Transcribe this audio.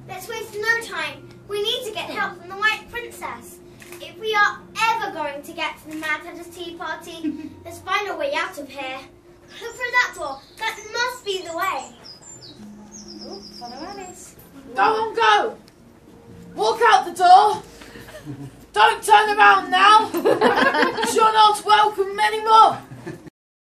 Let's waste no time. We need to get help from the White Princess. If we are ever going to get to the Mad Hatter's tea party, let's find a way out of here. Look through that door. That must be the way. Oh, follow Alice. Go on, go. Walk out the door. Don't turn around now. You're not welcome anymore.